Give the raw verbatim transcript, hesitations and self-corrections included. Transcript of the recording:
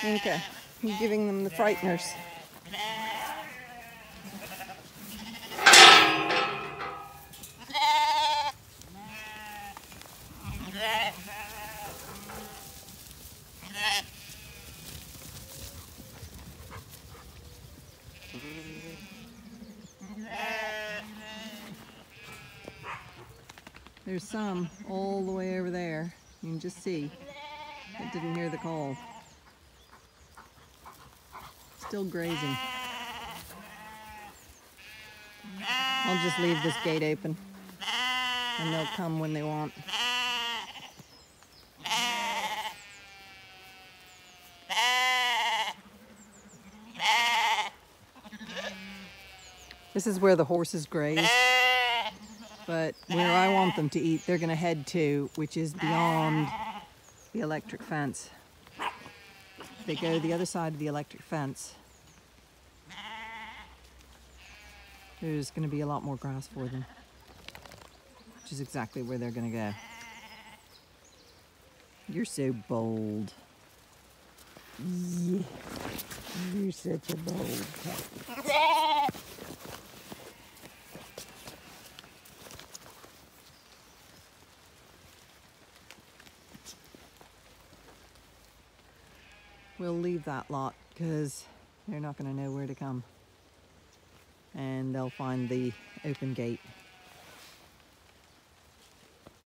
Inca, you're giving them the frighteners. There's some all the way over there. You can just see. It didn't hear the call. Still grazing. I'll just leave this gate open and they'll come when they want. This is where the horses graze, but where I want them to eat, they're going to head to, which is beyond the electric fence. If they go the other side of the electric fence, there's going to be a lot more grass for them, which is exactly where they're going to go. You're so bold. Yeah, you're such a bold puppy. We'll leave that lot because they're not going to know where to come. And they'll find the open gate.